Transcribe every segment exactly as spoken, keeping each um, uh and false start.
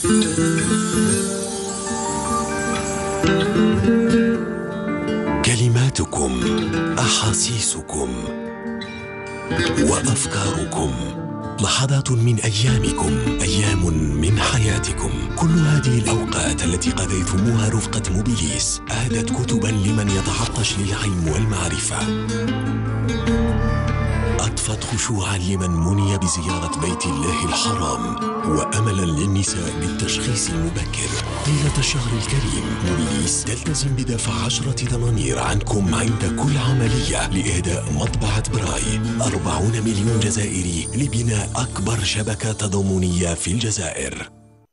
كلماتكم، أحاسيسكم وأفكاركم، لحظات من أيامكم، أيام من حياتكم. كل هذه الأوقات التي قضيتموها رفقة موبيليس أهدت كتبا لمن يتعطش للعلم والمعرفة، أضفت خشوعا لمن مني بزيارة بيت الله الحرام، وأملا للنساء بالتشخيص المبكر. طيلة الشهر الكريم موبيليس تلتزم بدفع عشرة دنانير عنكم عند كل عملية لإهداء مطبعة براي. أربعون مليون جزائري لبناء أكبر شبكة تضامنية في الجزائر.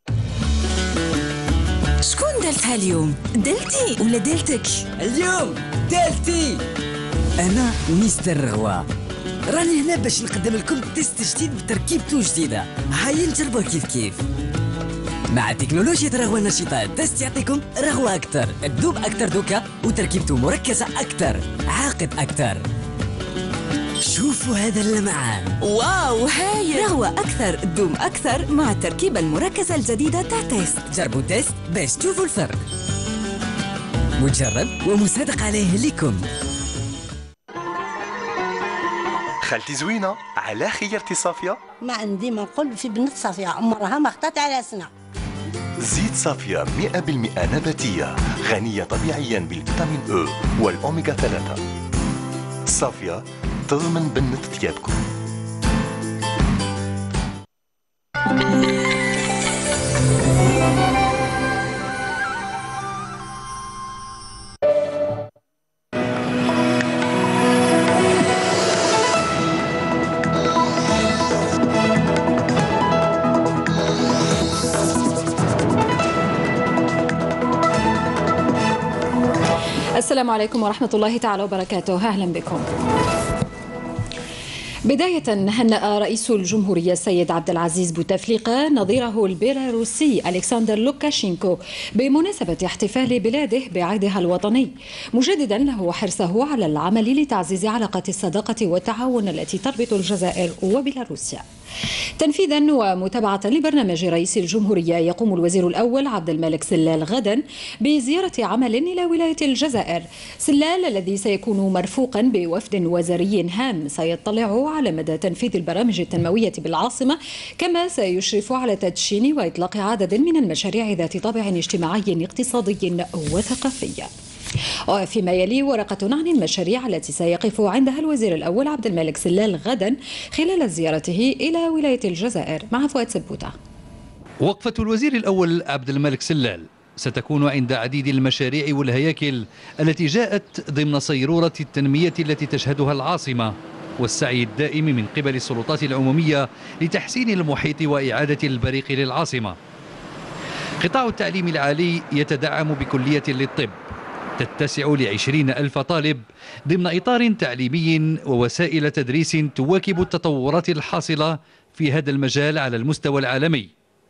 شكون دالتها اليوم؟ دالتي ولا دالتك؟ اليوم دالتي. أنا مستر رغوة، راني هنا باش نقدم لكم تيست جديد بتركيبته جديدة، هاي نجربوه كيف كيف. مع تكنولوجيا رغوة النشيطة التيست يعطيكم رغوة أكثر، تذوب أكثر دوكا وتركيبته مركزة أكثر، عاقد أكثر. شوفوا هذا اللمعان، واو هاي رغوة أكثر، تدوم أكثر مع التركيبة المركزة الجديدة تاع تيست. جربوا تيست باش تشوفوا الفرق. مجرب ومصدق عليه لكم. خالتي زوينة، على خيرتي صافية؟ ما عندي ما نقول في بنت صافية عمرها ما خطات على سنة. زيت صافية مئة بالمئة نباتية، غنية طبيعيا بالفيتامين أو والأوميغا ثلاثة. صافية تضمن بنة ثيابكم. السلام عليكم ورحمة الله تعالى وبركاته، أهلا بكم. بداية هنأ رئيس الجمهورية السيد عبد العزيز بوتفليقة نظيره البيلاروسي ألكسندر لوكاشينكو بمناسبة احتفال بلاده بعيدها الوطني، مجددا له حرصه على العمل لتعزيز علاقة الصداقة والتعاون التي تربط الجزائر وبيلاروسيا. تنفيذا ومتابعة لبرنامج رئيس الجمهورية، يقوم الوزير الأول عبد الملك سلال غدا بزيارة عمل إلى ولاية الجزائر. سلال الذي سيكون مرفوقا بوفد وزاري هام سيطلع على مدى تنفيذ البرامج التنموية بالعاصمة، كما سيشرف على تدشين وإطلاق عدد من المشاريع ذات طابع اجتماعي اقتصادي وثقافي. وفيما يلي ورقة عن المشاريع التي سيقف عندها الوزير الأول عبد الملك سلال غدا خلال زيارته إلى ولاية الجزائر مع فؤاد سبوتة. وقفة الوزير الأول عبد الملك سلال ستكون عند عديد المشاريع والهياكل التي جاءت ضمن صيرورة التنمية التي تشهدها العاصمة، والسعي الدائم من قبل السلطات العمومية لتحسين المحيط وإعادة البريق للعاصمة. قطاع التعليم العالي يتدعم بكلية للطب تتسع لعشرين ألف طالب ضمن إطار تعليمي ووسائل تدريس تواكب التطورات الحاصلة في هذا المجال على المستوى العالمي.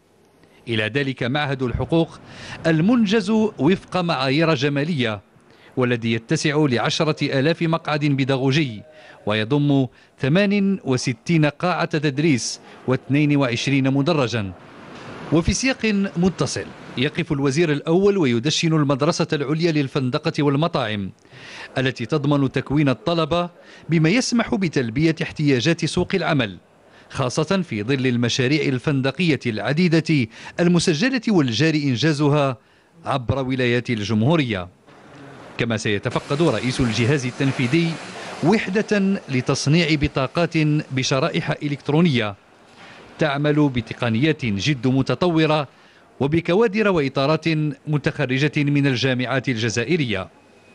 إلى ذلك معهد الحقوق المنجز وفق معايير جمالية، والذي يتسع لعشرة آلاف مقعد بيداغوجي ويضم ثمان وستين قاعة تدريس واثنين وعشرين مدرجا. وفي سياق متصل يقف الوزير الأول ويدشن المدرسة العليا للفندقة والمطاعم التي تضمن تكوين الطلبة بما يسمح بتلبية احتياجات سوق العمل، خاصة في ظل المشاريع الفندقية العديدة المسجلة والجاري إنجازها عبر ولايات الجمهورية. كما سيتفقد رئيس الجهاز التنفيذي وحدة لتصنيع بطاقات بشرائح إلكترونية تعمل بتقنيات جد متطورة وبكوادر وإطارات متخرجة من الجامعات الجزائرية.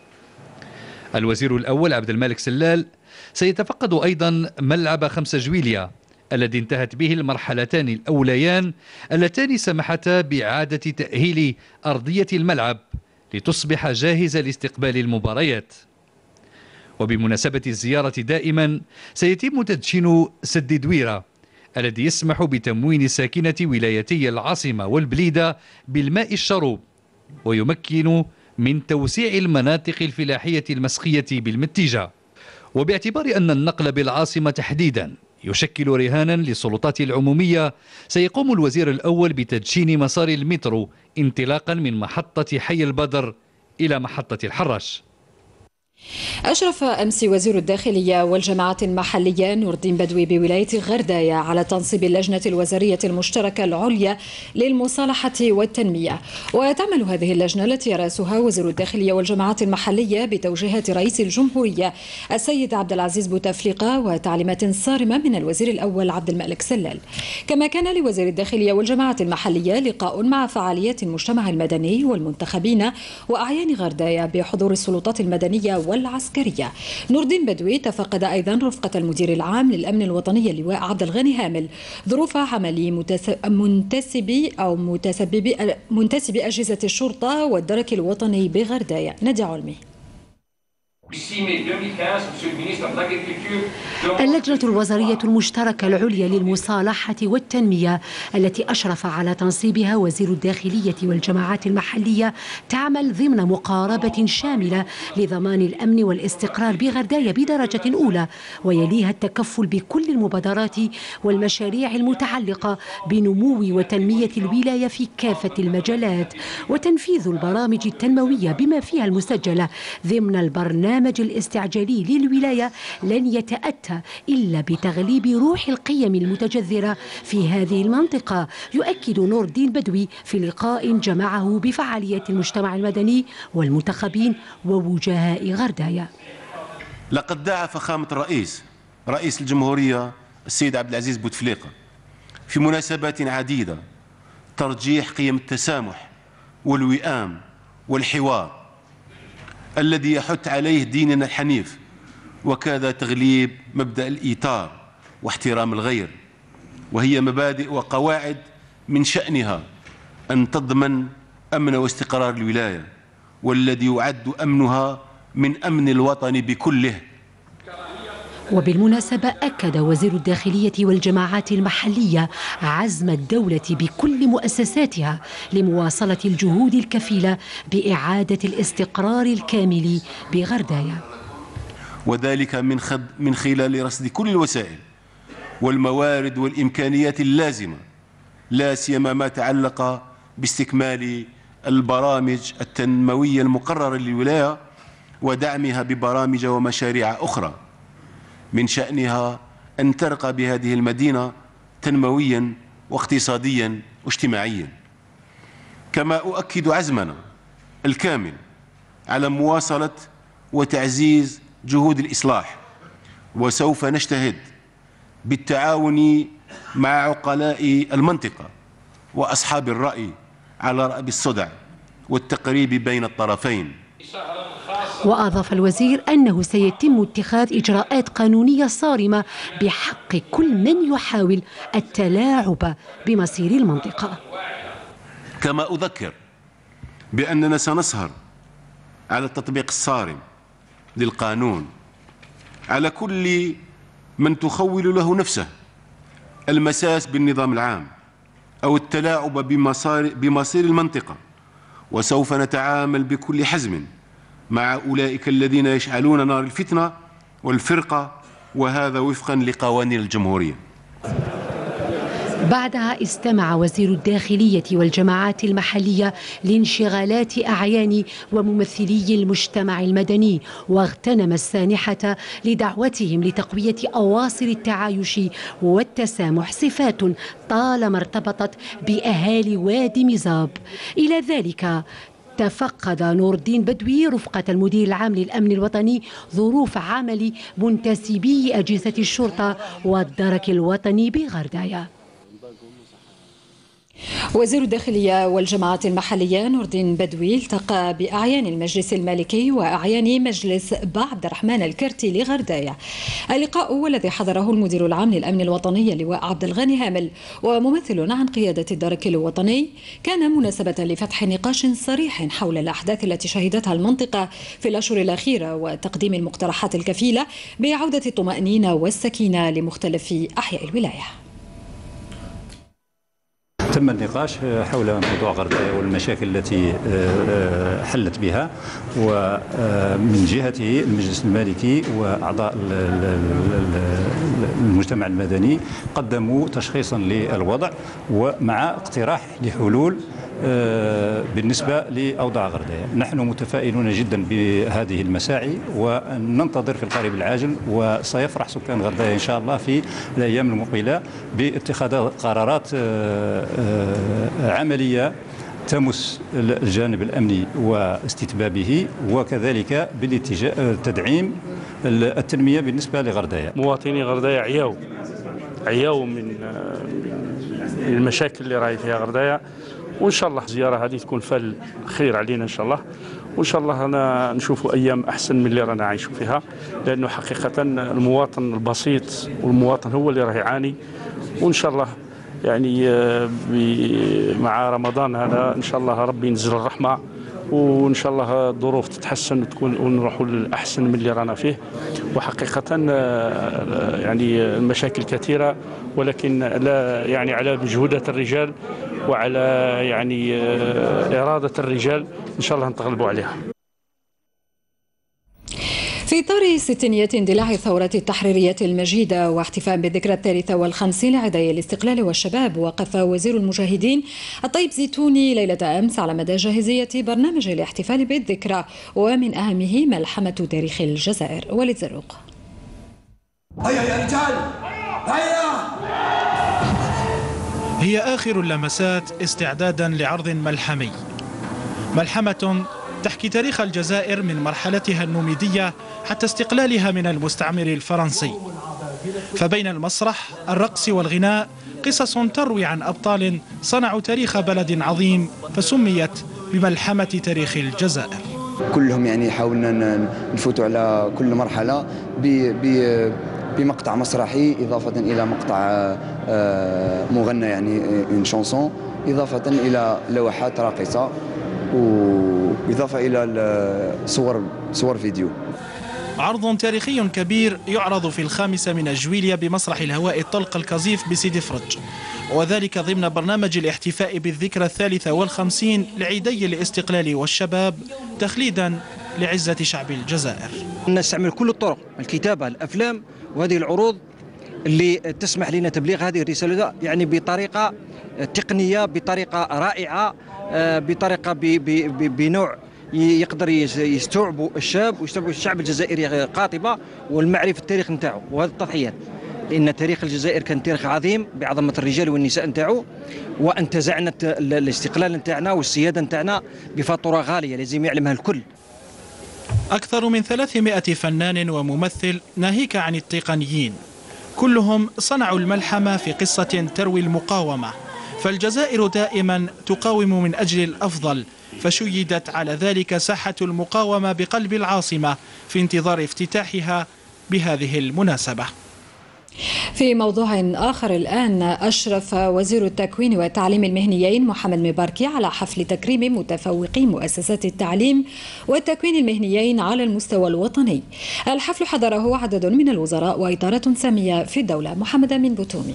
الوزير الأول عبد الملك سلال سيتفقد أيضا ملعب خمس جويليا الذي انتهت به المرحلتان الأوليان اللتان سمحتا بإعادة تأهيل أرضية الملعب لتصبح جاهزة لاستقبال المباريات. وبمناسبة الزيارة دائما سيتم تدشين سد دويرة الذي يسمح بتموين ساكنة ولايتي العاصمة والبليدة بالماء الشروب، ويمكن من توسيع المناطق الفلاحية المسقية بالمتيجة. وباعتبار أن النقل بالعاصمة تحديدا يشكل رهانا للسلطات العمومية. سيقوم الوزير الأول بتدشين مسار المترو انطلاقا من محطة حي البدر إلى محطة الحراش. أشرف أمس وزير الداخلية والجماعات المحلية نور الدين بدوي بولاية غرداية على تنصيب اللجنة الوزارية المشتركة العليا للمصالحة والتنمية. وتعمل هذه اللجنة التي يرأسها وزير الداخلية والجماعات المحلية بتوجيهات رئيس الجمهورية السيد عبد العزيز بوتفليقة وتعليمات صارمة من الوزير الأول عبد الملك سلال. كما كان لوزير الداخلية والجماعات المحلية لقاء مع فعاليات المجتمع المدني والمنتخبين وأعيان غرداية بحضور السلطات المدنية والعسكرية. نور الدين بدوي تفقد أيضا رفقة المدير العام للأمن الوطني اللواء عبد الغني هامل ظروف عمل منتسبي أو متسببي منتسبي أجهزة الشرطة والدرك الوطني بغرداية. نادي علمي. اللجنة الوزارية المشتركة العليا للمصالحة والتنمية التي أشرف على تنصيبها وزير الداخلية والجماعات المحلية تعمل ضمن مقاربة شاملة لضمان الأمن والاستقرار بغرداية بدرجة أولى، ويليها التكفل بكل المبادرات والمشاريع المتعلقة بنمو وتنمية الولاية في كافة المجالات، وتنفيذ البرامج التنموية بما فيها المسجلة ضمن البرنامج البرنامج الاستعجالي للولاية لن يتأتى إلا بتغليب روح القيم المتجذرة في هذه المنطقة، يؤكد نور الدين بدوي في لقاء جمعه بفعالية المجتمع المدني والمنتخبين ووجهاء غرداية. لقد دعا فخامة الرئيس رئيس الجمهورية السيد عبد العزيز بوتفليقة في مناسبات عديدة ترجيح قيم التسامح والوئام والحوار الذي يحث عليه ديننا الحنيف، وكذا تغليب مبدأ الإيثار واحترام الغير، وهي مبادئ وقواعد من شأنها أن تضمن أمن واستقرار الولاية، والذي يعد أمنها من أمن الوطن بكله. وبالمناسبة أكد وزير الداخلية والجماعات المحلية عزم الدولة بكل مؤسساتها لمواصلة الجهود الكفيلة بإعادة الاستقرار الكامل بغرداية، وذلك من, خد من خلال رصد كل الوسائل والموارد والإمكانيات اللازمة، لا سيما ما تعلق باستكمال البرامج التنموية المقررة للولاية ودعمها ببرامج ومشاريع أخرى من شأنها أن ترقى بهذه المدينة تنمويا واقتصاديا واجتماعيا. كما أؤكد عزمنا الكامل على مواصلة وتعزيز جهود الإصلاح، وسوف نجتهد بالتعاون مع عقلاء المنطقة وأصحاب الرأي على رأب الصدع والتقريب بين الطرفين. وأضاف الوزير أنه سيتم اتخاذ إجراءات قانونية صارمة بحق كل من يحاول التلاعب بمصير المنطقة. كما أذكر بأننا سنسهر على التطبيق الصارم للقانون على كل من تخول له نفسه المساس بالنظام العام أو التلاعب بمصير, بمصير المنطقة، وسوف نتعامل بكل حزم مع أولئك الذين يشعلون نار الفتنة والفرقة، وهذا وفقا لقوانين الجمهورية. بعدها استمع وزير الداخلية والجماعات المحلية لانشغالات أعيان وممثلي المجتمع المدني، واغتنم السانحة لدعوتهم لتقوية أواصر التعايش والتسامح، صفات طالما ارتبطت بأهالي وادي مزاب. إلى ذلك تفقد نور الدين بدوي رفقة المدير العام للأمن الوطني ظروف عمل منتسبي أجهزة الشرطة والدرك الوطني بغرداية. وزير الداخلية والجماعات المحلية نور الدين بدوي التقى بأعيان المجلس المالكي وأعيان مجلس عبد الرحمن الكرتي لغرداية. اللقاء والذي حضره المدير العام للأمن الوطني اللواء عبد الغني هامل وممثل عن قيادة الدرك الوطني كان مناسبة لفتح نقاش صريح حول الأحداث التي شهدتها المنطقة في الأشهر الأخيرة وتقديم المقترحات الكفيلة بعودة الطمأنينة والسكينة لمختلف أحياء الولاية. تم النقاش حول موضوع غردايا والمشاكل التي حلت بها، ومن جهته المجلس المالكي وأعضاء المجتمع المدني قدموا تشخيصا للوضع ومع اقتراح لحلول بالنسبة لأوضاع غردايا. نحن متفائلون جدا بهذه المساعي وننتظر في القريب العاجل، وسيفرح سكان غردايا إن شاء الله في الأيام المقبلة باتخاذ قرارات عملية تمس الجانب الأمني واستتبابه، وكذلك بالاتجاه تدعيم التنمية بالنسبة لغردايا. مواطني غردايا عياو عياو من المشاكل اللي راهي فيها غردايا، وإن شاء الله الزيارة هذه تكون فال خير علينا إن شاء الله، وإن شاء الله أنا نشوفوا أيام أحسن من اللي رانا عايشوا فيها، لأنه حقيقة المواطن البسيط والمواطن هو اللي راه يعاني. وإن شاء الله يعني مع رمضان هذا إن شاء الله ربي ينزل الرحمة، وإن شاء الله الظروف تتحسن وتكون ونروحوا للأحسن من اللي رانا فيه. وحقيقة يعني المشاكل كثيرة، ولكن لا يعني على مجهودات الرجال وعلى يعني إرادة الرجال إن شاء الله نتغلبوا عليها. في إطار ستينية اندلاع الثورة التحريرية المجيدة واحتفاء بالذكرى الثالثة والخمسين لعيدي الاستقلال والشباب، وقف وزير المجاهدين الطيب زيتوني ليلة أمس على مدى جاهزية برنامج الاحتفال بالذكرى، ومن أهمه ملحمة تاريخ الجزائر. وليد زروق. هيا يا رجال هيا. هي آخر اللمسات استعدادا لعرض ملحمي، ملحمة تحكي تاريخ الجزائر من مرحلتها النوميدية حتى استقلالها من المستعمر الفرنسي. فبين المسرح، الرقص والغناء قصص تروي عن أبطال صنعوا تاريخ بلد عظيم، فسميت بملحمة تاريخ الجزائر. كلهم يعني حاولنا نفوتوا على كل مرحلة بمقطع مسرحي، إضافة إلى مقطع مغنى يعني إن شانسون، إضافة إلى لوحات راقصة، وإضافة إلى صور صور فيديو. عرض تاريخي كبير يعرض في الخامسة من جويلية بمسرح الهواء الطلق القذيف بسيدي فرج، وذلك ضمن برنامج الاحتفاء بالذكرى الثالثة والخمسين لعيدي الاستقلال والشباب، تخليدا لعزة شعب الجزائر. نستعمل كل الطرق، الكتابة، الأفلام، وهذه العروض اللي تسمح لنا تبليغ هذه الرسالة يعني بطريقة تقنية، بطريقة رائعة، بطريقة بنوع يقدر يستوعبوا الشاب ويستوعبوا الشعب الجزائري قاطبة والمعرفة التاريخ نتاعو وهذه التضحيات، لأن تاريخ الجزائر كان تاريخ عظيم بعظمة الرجال والنساء نتاعو، وانتزعنا الاستقلال نتاعنا والسيادة نتاعنا بفاتورة غالية لازم يعلمها الكل. أكثر من ثلاثمائة فنان وممثل ناهيك عن التقنيين، كلهم صنعوا الملحمة في قصة تروي المقاومة، فالجزائر دائما تقاوم من أجل الأفضل، فشيدت على ذلك ساحة المقاومة بقلب العاصمة في انتظار افتتاحها بهذه المناسبة. في موضوع آخر الآن، أشرف وزير التكوين والتعليم المهنيين محمد مباركي على حفل تكريم متفوقي مؤسسات التعليم والتكوين المهنيين على المستوى الوطني. الحفل حضره عدد من الوزراء وإطارات سامية في الدولة. محمد أمين بوتومي.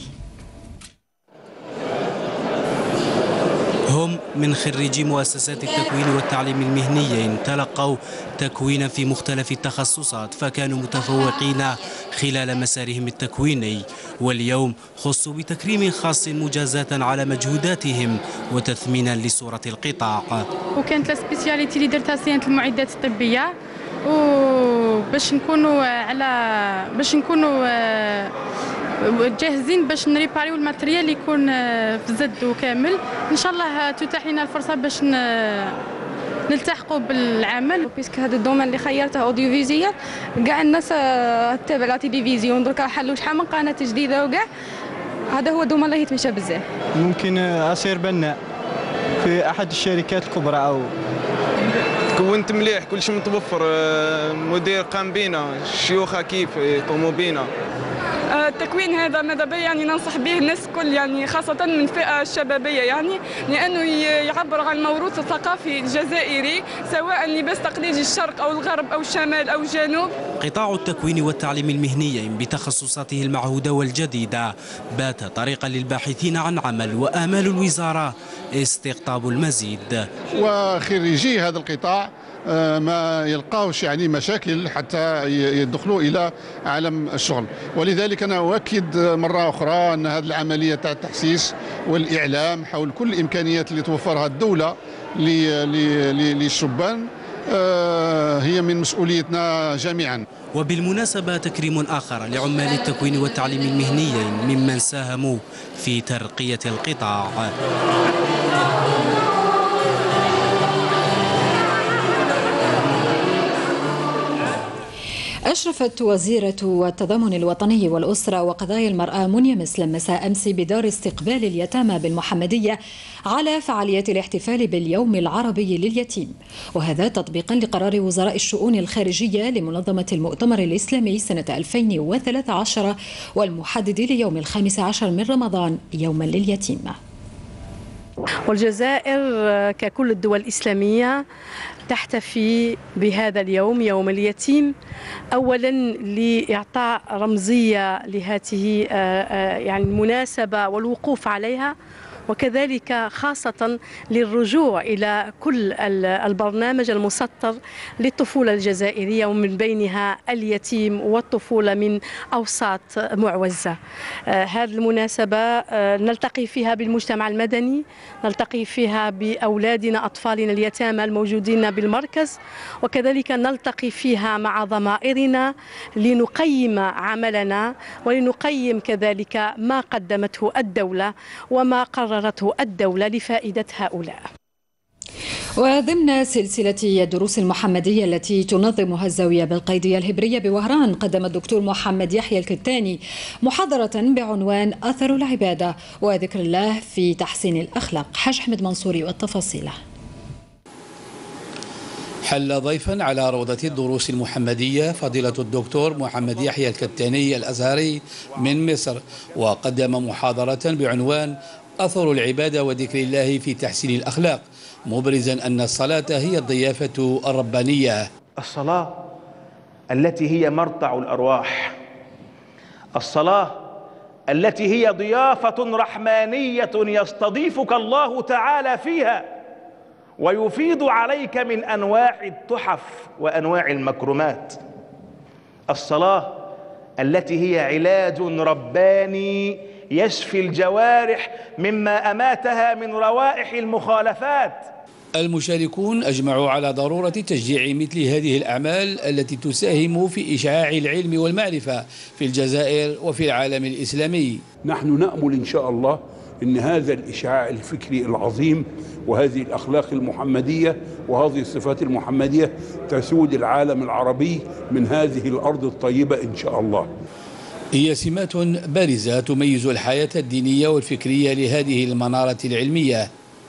هم من خريجي مؤسسات التكوين والتعليم المهنيين، تلقوا تكوينا في مختلف التخصصات، فكانوا متفوقين خلال مسارهم التكويني، واليوم خصوا بتكريم خاص مجازاة على مجهوداتهم وتثمينا لصورة القطاع. وكانت السبيسياليتي اللي درتها صيانة المعدات الطبية، وباش نكونوا على باش نكونوا جاهزين باش نريباريو الماتريال اللي يكون في زد كامل. ان شاء الله تتاح لنا الفرصه باش نلتحقوا بالعمل، بيسك هذا الدومين اللي خيرته اوديو فيزيال كاع الناس تتابع لا تيليفزيون، دركا حلوا شحال من قناه جديده وكاع هذا هو الدومين اللي يتمشى بزاف. ممكن اصير بناء في احد الشركات الكبرى، او كونت مليح كلشي متوفر، مدير قام بينا، الشيوخ كيف يقوموا بينا. التكوين هذا ماذا بيا يعني ننصح به الناس الكل، يعني خاصة من الفئة الشبابية، يعني لأنه يعبر عن الموروث الثقافي الجزائري، سواء لباس تقليدي الشرق أو الغرب أو الشمال أو الجنوب، قطاع التكوين والتعليم المهني بتخصصاته المعهودة والجديدة بات طريقا للباحثين عن عمل، وآمال الوزارة استقطاب المزيد. وخريجي هذا القطاع ما يلقاوش يعني مشاكل حتى يدخلوا إلى عالم الشغل، ولذلك أنا أؤكد مرة أخرى أن هذه العملية تاع التحسيس والإعلام حول كل الإمكانيات اللي توفرها الدولة للشبان هي من مسؤوليتنا جميعا. وبالمناسبة تكريم آخر لعمال التكوين والتعليم المهنيين ممن ساهموا في ترقية القطاع. أشرفت وزيرة التضامن الوطني والأسرة وقضايا المرأة منيا مسلم مساء أمس بدار استقبال اليتامى بالمحمدية على فعاليات الاحتفال باليوم العربي لليتيم، وهذا تطبيقا لقرار وزراء الشؤون الخارجية لمنظمة المؤتمر الإسلامي سنة ألفين وثلاثة عشر والمحدد ليوم الخامس عشر من رمضان يوما لليتيم. والجزائر ككل الدول الإسلامية تحتفي بهذا اليوم يوم اليتيم، أولا لإعطاء رمزية لهذه يعني المناسبة والوقوف عليها، وكذلك خاصة للرجوع إلى كل البرنامج المسطر للطفولة الجزائرية، ومن بينها اليتيم والطفولة من أوساط معوزة. هذه المناسبة نلتقي فيها بالمجتمع المدني، نلتقي فيها بأولادنا أطفالنا اليتامى الموجودين بالمركز، وكذلك نلتقي فيها مع ضمائرنا لنقيم عملنا ولنقيم كذلك ما قدمته الدولة وما قررته الدولة لفائدة هؤلاء. وضمن سلسلة الدروس المحمدية التي تنظمها الزاوية بالقيدية الهبرية بوهران، قدم الدكتور محمد يحيى الكتاني محاضرة بعنوان أثر العبادة وذكر الله في تحسين الأخلاق. حاج أحمد منصوري والتفاصيل. حل ضيفا على روضة الدروس المحمدية فضيلة الدكتور محمد يحيى الكتاني الأزهري من مصر، وقدم محاضرة بعنوان أثر العبادة وذكر الله في تحسين الأخلاق، مبرزا أن الصلاة هي الضيافة الربانية. الصلاة التي هي مرتع الأرواح، الصلاة التي هي ضيافة رحمانية يستضيفك الله تعالى فيها ويفيض عليك من أنواع التحف وأنواع المكرمات. الصلاة التي هي علاج رباني يشفي الجوارح مما أماتها من روائح المخالفات. المشاركون أجمعوا على ضرورة تشجيع مثل هذه الأعمال التي تساهم في إشعاع العلم والمعرفة في الجزائر وفي العالم الإسلامي. نحن نأمل إن شاء الله أن هذا الإشعاع الفكري العظيم وهذه الأخلاق المحمدية وهذه الصفات المحمدية تسود العالم العربي من هذه الأرض الطيبة إن شاء الله. هي سمات بارزة تميز الحياة الدينية والفكرية لهذه المنارة العلمية.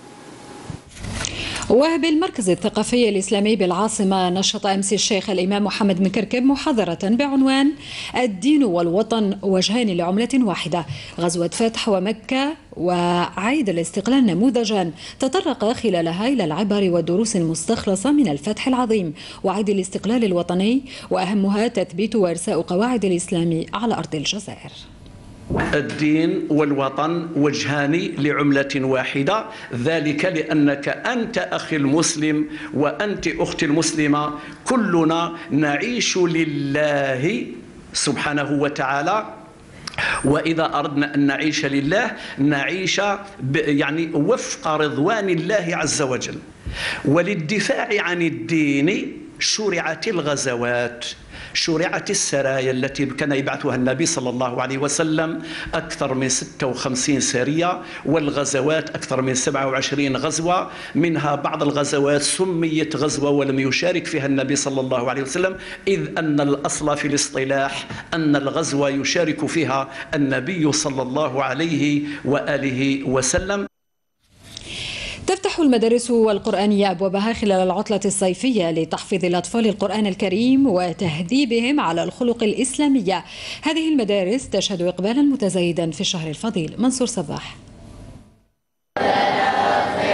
وبالمركز الثقافي الإسلامي بالعاصمة نشط أمس الشيخ الإمام محمد بن كركب محاضرة بعنوان الدين والوطن وجهان لعملة واحدة، غزوة فتح ومكة وعيد الاستقلال نموذجا تطرق خلالها إلى العبر والدروس المستخلصة من الفتح العظيم وعيد الاستقلال الوطني، وأهمها تثبيت وإرساء قواعد الإسلام على أرض الجزائر. الدين والوطن وجهان لعملة واحدة، ذلك لأنك أنت أخي المسلم وأنت أختي المسلمة، كلنا نعيش لله سبحانه وتعالى، وإذا أردنا أن نعيش لله نعيش يعني وفق رضوان الله عز وجل. وللدفاع عن الدين شرعت الغزوات، شرعت السرايا التي كان يبعثها النبي صلى الله عليه وسلم، أكثر من ستة وخمسين سرية، والغزوات أكثر من سبعة وعشرين غزوة، منها بعض الغزوات سميت غزوة ولم يشارك فيها النبي صلى الله عليه وسلم، إذ أن الأصل في الاصطلاح أن الغزوة يشارك فيها النبي صلى الله عليه وآله وسلم. تفتح المدارس القرآنية أبوابها خلال العطلة الصيفية لتحفيظ الأطفال القرآن الكريم وتهذيبهم على الخلق الإسلامية. هذه المدارس تشهد إقبالا متزايدا في الشهر الفضيل. منصور صباح.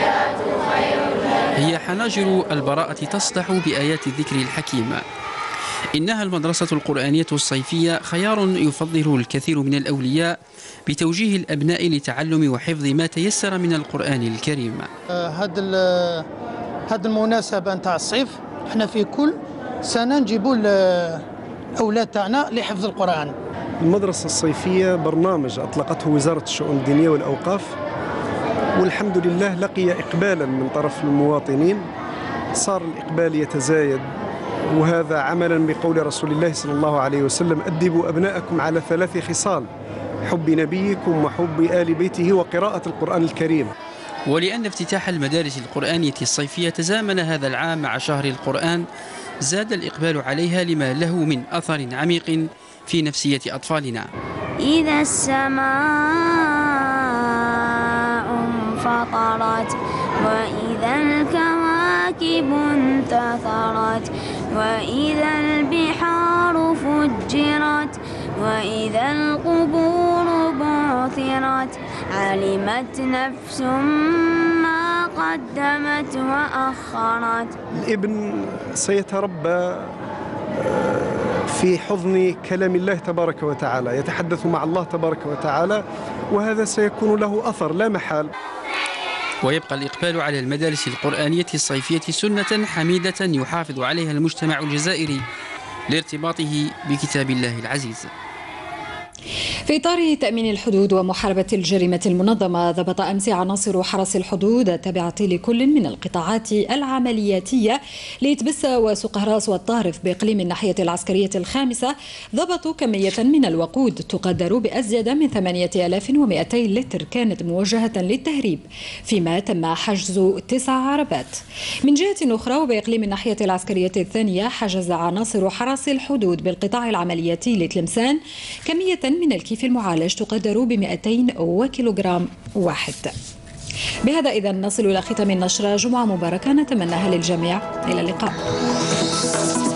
هي حناجر البراءة تصدح بآيات الذكر الحكيم، إنها المدرسة القرآنية الصيفية خيار يفضله الكثير من الأولياء بتوجيه الأبناء لتعلم وحفظ ما تيسر من القرآن الكريم. هذا هذه المناسبة نتاع الصيف احنا في كل سنة نجيبوا الأولاد تاعنا لحفظ القرآن. المدرسة الصيفية برنامج أطلقته وزارة الشؤون الدينية والأوقاف، والحمد لله لقي إقبالا من طرف المواطنين، صار الإقبال يتزايد، وهذا عملا بقول رسول الله صلى الله عليه وسلم: أدبوا أبناءكم على ثلاث خصال: حب نبيكم وحب آل بيته وقراءة القرآن الكريم. ولأن افتتاح المدارس القرآنية الصيفية تزامن هذا العام مع شهر القرآن، زاد الإقبال عليها لما له من أثر عميق في نفسية أطفالنا. إذا السماء انفطرت وإذا الكواكب انتثرت وإذا البحار فجرت وإذا القبور بعثرت علمت نفس ما قدمت وأخرت. الابن سيتربى في حضن كلام الله تبارك وتعالى، يتحدث مع الله تبارك وتعالى، وهذا سيكون له أثر لا محال. ويبقى الإقبال على المدارس القرآنية الصيفية سنة حميدة يحافظ عليها المجتمع الجزائري لارتباطه بكتاب الله العزيز. في إطار تأمين الحدود ومحاربة الجريمة المنظمة، ضبط أمس عناصر حرس الحدود التابعة لكل من القطاعات العملياتية لإتبس وسقهراس والطارف بإقليم الناحية العسكرية الخامسة، ضبطوا كمية من الوقود تقدر بأزيد من ثمانية آلاف ومئتين لتر كانت موجهة للتهريب، فيما تم حجز تسع عربات. من جهة أخرى وبإقليم الناحية العسكرية الثانية، حجز عناصر حرس الحدود بالقطاع العملياتي لتلمسان كمية من الكيف المعالج تقدر ب مئتين وكيلوغرام واحد. بهذا إذا نصل إلى ختام النشرة. جمعة مباركة نتمناها للجميع. إلى اللقاء.